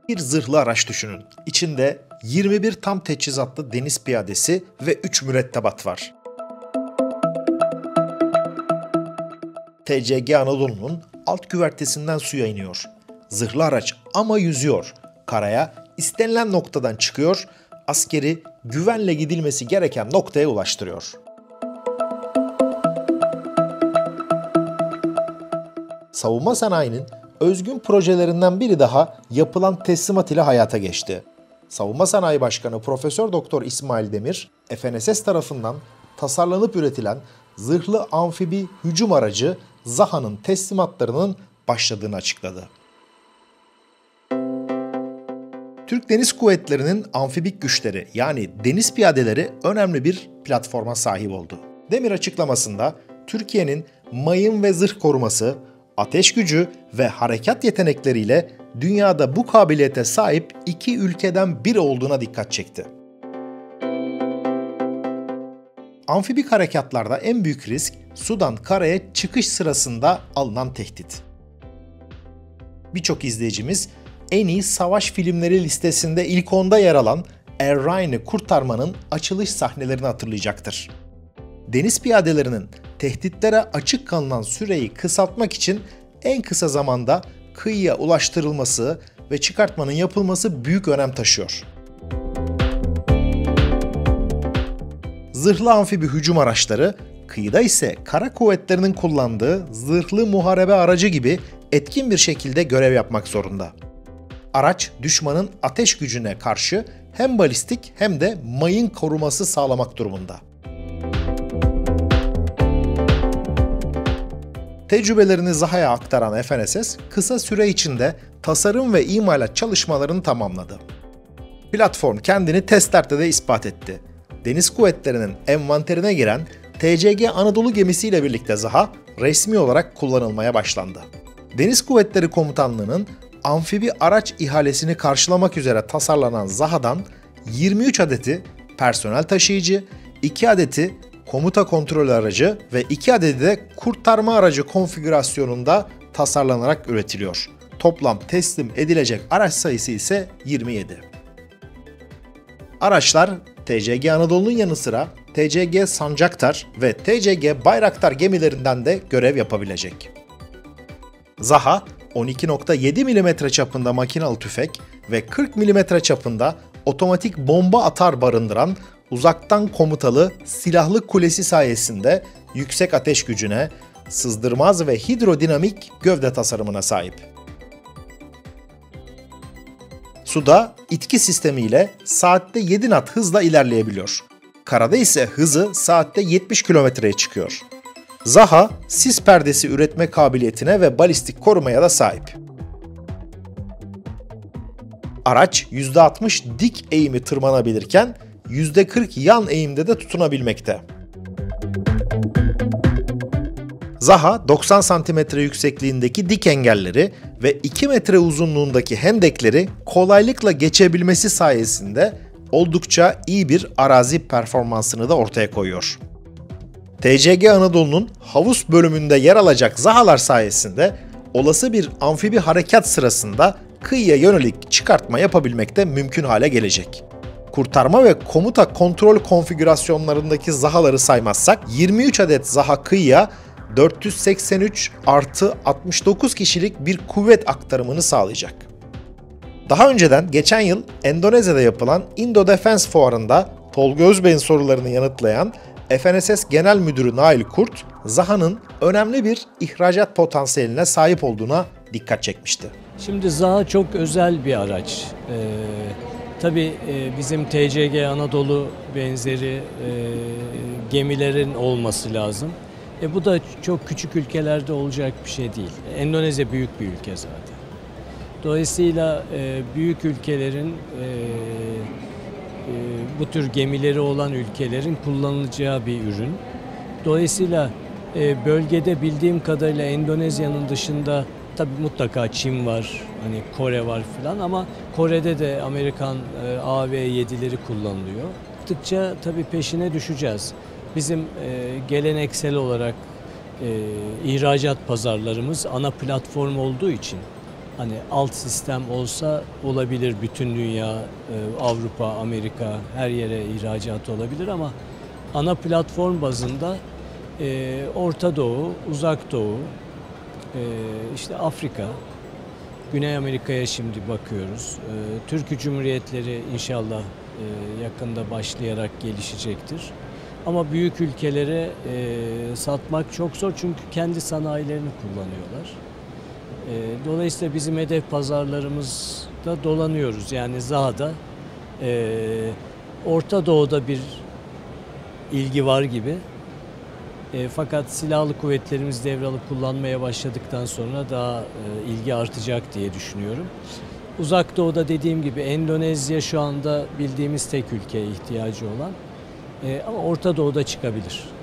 Bir zırhlı araç düşünün. İçinde 21 tam teçhizatlı deniz piyadesi ve 3 mürettebat var. TCG Anadolu'nun alt güvertesinden suya iniyor. Zırhlı araç ama yüzüyor. Karaya istenilen noktadan çıkıyor, askeri güvenle gidilmesi gereken noktaya ulaştırıyor. Savunma sanayinin özgün projelerinden biri daha yapılan teslimat ile hayata geçti. Savunma Sanayi Başkanı Profesör Doktor İsmail Demir, FNSS tarafından tasarlanıp üretilen zırhlı amfibi hücum aracı ZAHA'nın teslimatlarının başladığını açıkladı. Türk Deniz Kuvvetleri'nin amfibik güçleri yani deniz piyadeleri önemli bir platforma sahip oldu. Demir açıklamasında Türkiye'nin mayın ve zırh koruması, ateş gücü ve harekat yetenekleriyle dünyada bu kabiliyete sahip iki ülkeden biri olduğuna dikkat çekti. Amfibik harekatlarda en büyük risk sudan karaya çıkış sırasında alınan tehdit. Birçok izleyicimiz en iyi savaş filmleri listesinde ilk 10'da yer alan Er Ryan'ı kurtarmanın açılış sahnelerini hatırlayacaktır. Deniz piyadelerinin tehditlere açık kalınan süreyi kısaltmak için en kısa zamanda kıyıya ulaştırılması ve çıkartmanın yapılması büyük önem taşıyor. Zırhlı amfibi hücum araçları, kıyıda ise kara kuvvetlerinin kullandığı zırhlı muharebe aracı gibi etkin bir şekilde görev yapmak zorunda. Araç, düşmanın ateş gücüne karşı hem balistik hem de mayın koruması sağlamak durumunda. Tecrübelerini ZAHA'ya aktaran FNSS, kısa süre içinde tasarım ve imalat çalışmalarını tamamladı. Platform kendini testlerde de ispat etti. Deniz Kuvvetleri'nin envanterine giren TCG Anadolu gemisiyle birlikte ZAHA resmi olarak kullanılmaya başlandı. Deniz Kuvvetleri Komutanlığı'nın amfibi araç ihalesini karşılamak üzere tasarlanan ZAHA'dan 23 adeti personel taşıyıcı, 2 adeti komuta kontrol aracı ve 2 adeti de kurtarma aracı konfigürasyonunda tasarlanarak üretiliyor. Toplam teslim edilecek araç sayısı ise 27. Araçlar TCG Anadolu'nun yanı sıra TCG Sancaktar ve TCG Bayraktar gemilerinden de görev yapabilecek. ZAHA, 12.7 mm çapında makinalı tüfek ve 40 mm çapında otomatik bomba atar barındıran uzaktan komutalı silahlı kulesi sayesinde yüksek ateş gücüne, sızdırmaz ve hidrodinamik gövde tasarımına sahip. Suda itki sistemiyle saatte 7 knot hızla ilerleyebiliyor. Karada ise hızı saatte 70 kilometreye çıkıyor. ZAHA, sis perdesi üretme kabiliyetine ve balistik korumaya da sahip. Araç %60 dik eğimi tırmanabilirken %40 yan eğimde de tutunabilmekte. ZAHA 90 cm yüksekliğindeki dik engelleri ve 2 metre uzunluğundaki hendekleri kolaylıkla geçebilmesi sayesinde oldukça iyi bir arazi performansını da ortaya koyuyor. TCG Anadolu'nun havuz bölümünde yer alacak ZAHA'lar sayesinde olası bir amfibi harekat sırasında kıyıya yönelik çıkartma yapabilmek de mümkün hale gelecek. Kurtarma ve komuta kontrol konfigürasyonlarındaki ZAHA'ları saymazsak 23 adet ZAHA kıyıya 483 artı 69 kişilik bir kuvvet aktarımını sağlayacak. Daha önceden geçen yıl Endonezya'da yapılan Indo Defense Fuarı'nda Tolga Özbey'in sorularını yanıtlayan FNSS Genel Müdürü Nail Kurt, ZAHA'nın önemli bir ihracat potansiyeline sahip olduğuna dikkat çekmişti. Şimdi ZAHA çok özel bir araç. Tabii bizim TCG Anadolu benzeri gemilerin olması lazım. Bu da çok küçük ülkelerde olacak bir şey değil. Endonezya büyük bir ülke zaten. Dolayısıyla büyük ülkelerin, bu tür gemileri olan ülkelerin kullanılacağı bir ürün. Dolayısıyla bölgede bildiğim kadarıyla Endonezya'nın dışında tabii mutlaka Çin var, hani Kore var filan ama Kore'de de Amerikan AV-7'leri kullanılıyor. Gittikçe tabii peşine düşeceğiz. Bizim geleneksel olarak ihracat pazarlarımız ana platform olduğu için Hani alt sistem olsa olabilir, bütün dünya, Avrupa, Amerika, her yere ihracat olabilir ama ana platform bazında Orta Doğu, Uzak Doğu, işte Afrika, Güney Amerika'ya şimdi bakıyoruz. Türk Cumhuriyetleri inşallah yakında başlayarak gelişecektir. Ama büyük ülkelere satmak çok zor çünkü kendi sanayilerini kullanıyorlar. Dolayısıyla bizim hedef pazarlarımızda dolanıyoruz. Yani Zaha'da, Orta Doğu'da bir ilgi var gibi. Fakat silahlı kuvvetlerimiz devralıp kullanmaya başladıktan sonra daha ilgi artacak diye düşünüyorum. Uzak Doğu'da dediğim gibi Endonezya şu anda bildiğimiz tek ülke ihtiyacı olan. Ama Orta Doğu'da çıkabilir.